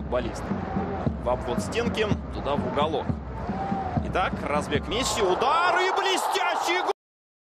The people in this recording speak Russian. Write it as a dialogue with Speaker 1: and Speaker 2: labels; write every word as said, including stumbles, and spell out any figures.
Speaker 1: футболист. В обвод стенки, туда в уголок. Итак, разбег Месси, удар и блестит!